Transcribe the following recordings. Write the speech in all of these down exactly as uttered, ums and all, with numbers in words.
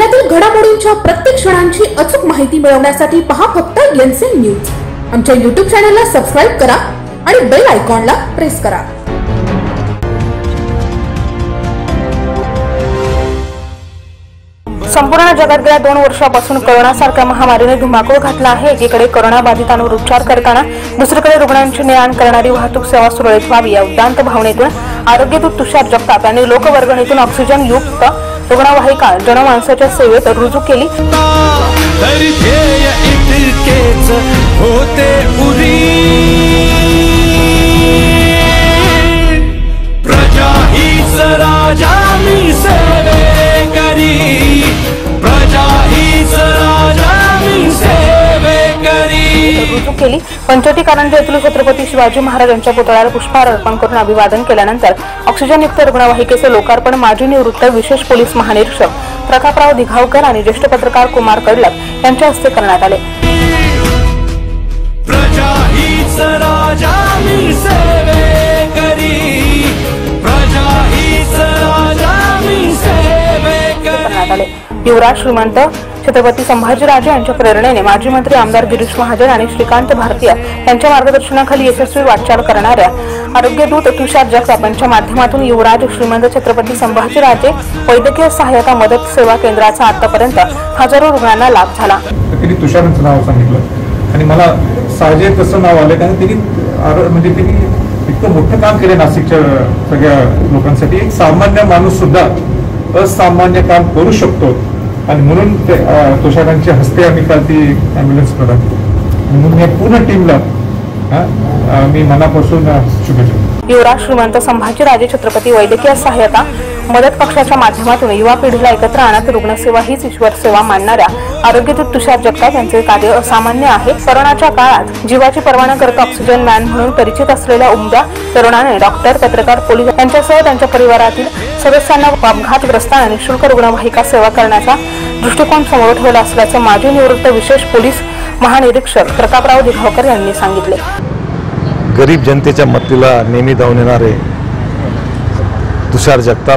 जिल्ह्यातील घडामोडींच्या प्रत्येक क्षणांची अचूक माहिती मिळवण्यासाठी पहा फक्त एनसीएन न्यूज। आमच्या यूट्यूब चॅनलला सबस्क्राइब करा आणि बेल आयकॉनला प्रेस करा। संपूर्ण जगात गेल्या दोन वर्षापासून कोरोनासारख्या महामारीने धुमाकूळ घातला आहे। एकीकडे कोरोना बाधितांवर उपचार करताना दुसरीकडे रुग्णांची ने आण करणारी वाहतूक सेवा सुरळीत व्हावी या उद्दांत भावनेतून आरोग्यदूत तुषार जगताप यांनी लोकवर्गणीतून ऑक्सिजन युक्त रुग्णवाहिका जनमानसाच्या सेवेत रुजू केली। केली पंचवटी कारंजा येथील छत्रपती शिवाजी महाराज यांच्या पुतळ्याला पुष्पहार अर्पण करून अभिवादन केल्यानंतर ऑक्सिजनयुक्त रुग्णवाहिकेचे लोकार्पण माजी निवृत्त विशेष पोलीस महानिरीक्षक प्रतापराव दिघावकर आणि ज्येष्ठ पत्रकार कुमार कडलक यांच्या हस्ते करण्यात आले। युवराज श्रीमंत छत्रपती संभाजीराजे यांच्या प्रेरणेने माजी मंत्री आमदार गिरीश महाजन आणि श्रीकांत भारतीय यांच्या मार्गदर्शनाखाली यशस्वी वाटचाल करणाऱ्या आरोग्यदूत तुषार जगताप यांच्या माध्यमातून युवराज श्रीमंत छत्रपती संभाजीराजे वैद्यकीय सहायता मदत सेवा केंद्राचा आतापर्यंत हजारो रुग्णांना लाभ झाला। त्यांनी तुषारांचं नाव सांगितलं आणि मला साहजिक तसं नाव आलं कारण त्यांनी म्हणजे त्यांनी इतकं मोठं काम केलं नाशिकच्या सगळ्या लोकांसाठी। एक सामान्य माणूस सुद्धा असामान्य काम करू शकतो आणि म्हणून ते तुषारांच्या हस्ते आम्ही काल ती ॲम्ब्युलन्स प्रदान केली। म्हणून या पूर्ण टीमला मी मनापासून शुभेच्छा। युवराज श्रीमंत संभाजीराजे छत्रपती वैद्यकीय सहायता मदत कक्षाच्या माध्यमातून युवा पिढीला एकत्र आणत रुग्णसेवा हीच ईश्वर सेवा मानणाऱ्या आरोग्यदूत तुषार जगताप यांचे कार्य असामान्य आहे। कोरोनाच्या काळात जीवाची पर्वा न करता ऑक्सिजन मॅन म्हणून परिचित असलेल्या उमद्या तरुणाने डॉक्टर पत्रकार पोलीस यांच्यासह त्यांच्या परिवारातील सदस्यांना अपघातग्रस्तांना निःशुल्क रुग्णवाहिका सेवा करण्याचा दृष्टिकोन समोर ठेवला असल्याचे माजी निवृत्त विशेष पोलीस महानिरीक्षक प्रतापराव दिघावकर यांनी सांगितले। गरीब जनतेच्या मदतीला नेहमी धावून येणारे तुषार जगताप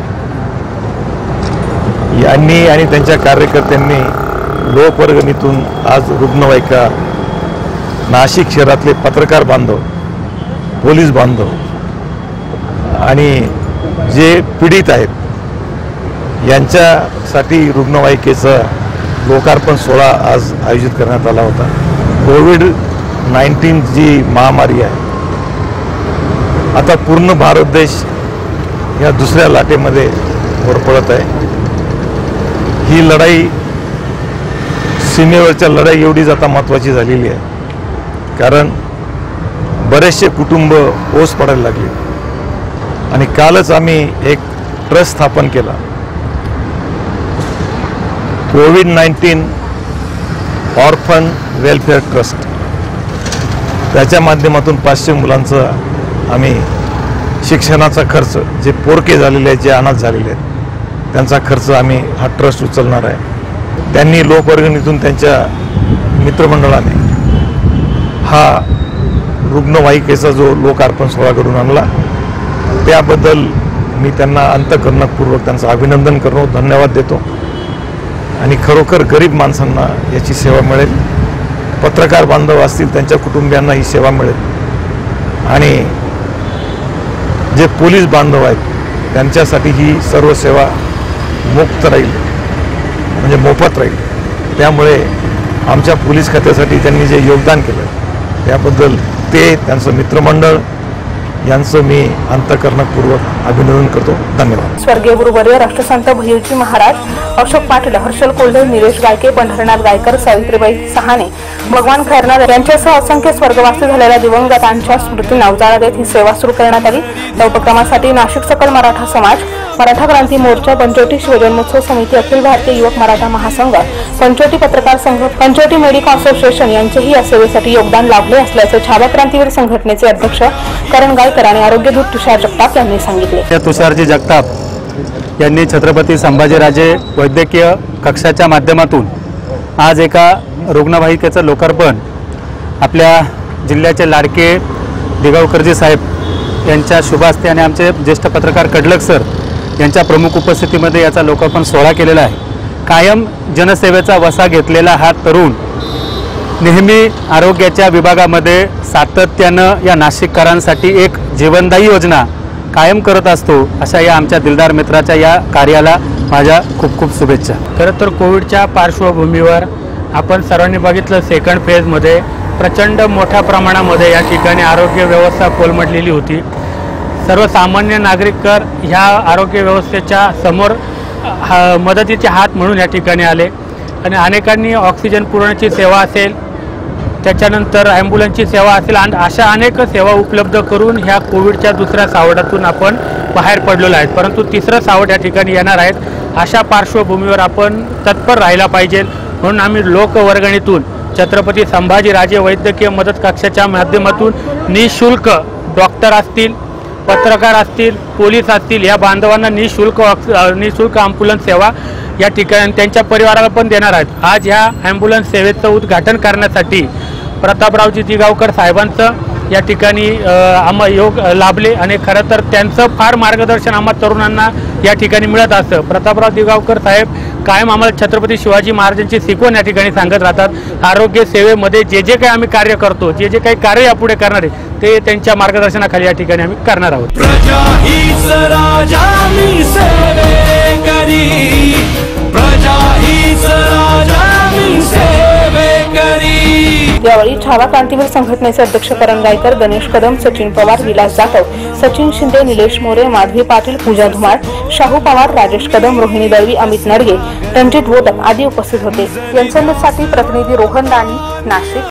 यांनी आणि त्यांच्या कार्यकर्त्यांनी लोकवर्गणीतून आज रुग्णवाहिका नाशिक शहरातले पत्रकार बांधव पोलीस बांधव आणि जे पीडित आहेत यांच्यासाठी रुग्णवाहिकेचा लोकार्पण सोहळा आज आयोजित करण्यात आला होता। कोविड नाईन्टीन जी महामारी आहे आता पूर्ण भारत देश या दुसऱ्या लाटेमध्ये होरपळत आहे। ही लढाई सीमेवरच्या लढाई एवढीच आता महत्त्वाची झालेली आहे कारण बरेचसे कुटुंब ओस पडायला लागले आणि कालच आम्ही एक ट्रस्ट स्थापन केला COVID nineteen orphan welfare trust. त्याच्या माध्यमातून पाचशे मुलांचं आम्ही शिक्षणाचा खर्च जे पोरके झालेले आहेत जे अनाथ झालेले आहेत त्यांचा खर्च आम्ही हा ट्रस्ट उचलणार आहे। त्यांनी लोकवर्गणीतून त्यांच्या मित्रमंडळाने हा रुग्णवाहिकेचा जो लोकार्पण सोहळा करून आणला त्याबद्दल मी त्यांना अंतःकरणपूर्वक त्यांचं अभिनंदन करतो, धन्यवाद देतो आणि खरोखर गरीब माणसांना याची सेवा मिळेल, पत्रकार बांधव असतील त्यांच्या कुटुंबियांना ही सेवा मिळेल आणि जे पोलीस बांधव आहेत त्यांच्यासाठी ही सर्व सेवा मुक्त राहील म्हणजे मोफत राहील। त्यामुळे आमच्या पोलीस खात्यासाठी त्यांनी जे योगदान केलं त्याबद्दल ते त्यांचं मित्रमंडळ यांचं मी अंतःकरणपूर्वक अभिनंदन करतो, धन्यवाद। स्वर्गीय गुरुवर्य राष्ट्रसंत भैय्यूजी महाराज, अशोक पाटील, हर्षल कोल्हे, निलेश गायके, पंढरनाथ गायकर, सावित्रीबाई सहाने, भगवान खैरनार यांच्यासह असंख्य स्वर्गवासी झालेल्या दिवंगतांच्या स्मृतींना उजाळा देत ही सेवा सुरू करण्यात आली। या उपक्रमासाठी नाशिक सकल मराठा समाज, मराठा क्रांती मोर्चा, पंचवटी शिवजन्मोत्सव समिती, अखिल भारतीय युवक मराठा महासंघ, पंचवटी पत्रकार संघ, पंचवटी मेडिकल असोसिएशन यांचेही या सेवेसाठी योगदान लाभले असल्याचे छावा क्रांतीवीर संघटनेचे अध्यक्ष करण गायकर आणि आरोग्यदूत तुषार जगताप यांनी सांगितले। तुषारजी जगताप यांनी छत्रपती संभाजीराजे वैद्यकीय कक्षाच्या माध्यमातून आज एका रुग्णवाहिकेचं लोकार्पण आपल्या जिल्ह्याचे लाडके दिघावकरजी साहेब यांच्या शुभ हस्ते आणि आमचे ज्येष्ठ पत्रकार कडलक सर यांच्या प्रमुख उपस्थितीमध्ये याचा लोकार्पण सोहळा केलेला आहे। कायम जनसेवेचा वसा घेतलेला हा तरुण नेहमी आरोग्याच्या विभागामध्ये सातत्यानं या नाशिककरांसाठी एक जीवनदायी योजना कायम करत असतो। अशा या आमच्या दिलदार मित्राच्या या कार्याला माझ्या खूप खूप शुभेच्छा। खरं तर कोविडच्या पार्श्वभूमीवर आपण सर्वांनी बघितलं सेकंड फेजमध्ये प्रचंड मोठ्या प्रमाणामध्ये या ठिकाणी आरोग्य व्यवस्था कोलमडलेली होती। सर्वसामान्य नागरिक ह्या आरोग्य व्यवस्थेच्या समोर हा मदतीचे हात म्हणून या ठिकाणी आले आणि अनेकांनी ऑक्सिजन पुरवण्याची सेवा असेल, त्याच्यानंतर ॲम्ब्युलन्सची सेवा असेल आणि अशा अनेक सेवा उपलब्ध करून ह्या कोविडच्या दुसऱ्या सावटातून आपण बाहेर पडलेलो आहेत। परंतु तिसरं सावट या ठिकाणी येणार आहेत। अशा पार्श्वभूमीवर आपण तत्पर राहायला पाहिजे म्हणून आम्ही लोकवर्गणीतून छत्रपती संभाजीराजे वैद्यकीय मदत कक्षाच्या माध्यमातून निःशुल्क डॉक्टर असतील, पत्रकार असतील, पोलीस असतील या बांधवांना निःशुल्क निःशुल्क ॲम्ब्युलन्स सेवा या ठिकाणी त्यांच्या परिवाराला पण देणार आहेत। आज ह्या ॲम्ब्युलन्स सेवेचं उद्घाटन करण्यासाठी प्रतापरावजी दिगावकर साहेबांचं या ठिकाणी आम्हा योग लाभले आणि खरं तर त्यांचं फार मार्गदर्शन आम्हा तरुणांना या ठिकाणी मिळत असतं। प्रतापराव दिगावकर साहेब कायम आम्हाला छत्रपती शिवाजी महाराजांची शिकवण या ठठिकाणी सांगत राहतात। आरोग्य सेवेमध्ये जे जे काही आम्ही कार्य करतो, जे जे काही कार्य यापुढे करणार आहे ते त्यांच्या मार्गदर्शनाखाली या ठिकाणी आम्ही करणार आहोत। प्रजा हीच राजा मी सेवेकरी, प्रजा हीच राजा मी सेवेकरी। यावेळी छावा क्रांतीवीर संघटनेचे अध्यक्ष करण गायकर, गणेश कदम, सचिन पवार, विलास जाधव, सचिन शिंदे, निलेश मोरे, माधवी पाटील, पूजा धुमाळ, शाहू पवार, राजेश कदम, रोहिणी दळवी, अमित नडगे, रणजित बोदक आदी उपस्थित होते। जनसंदेशसाठी प्रतिनिधी रोहन दाणी, नाशिक।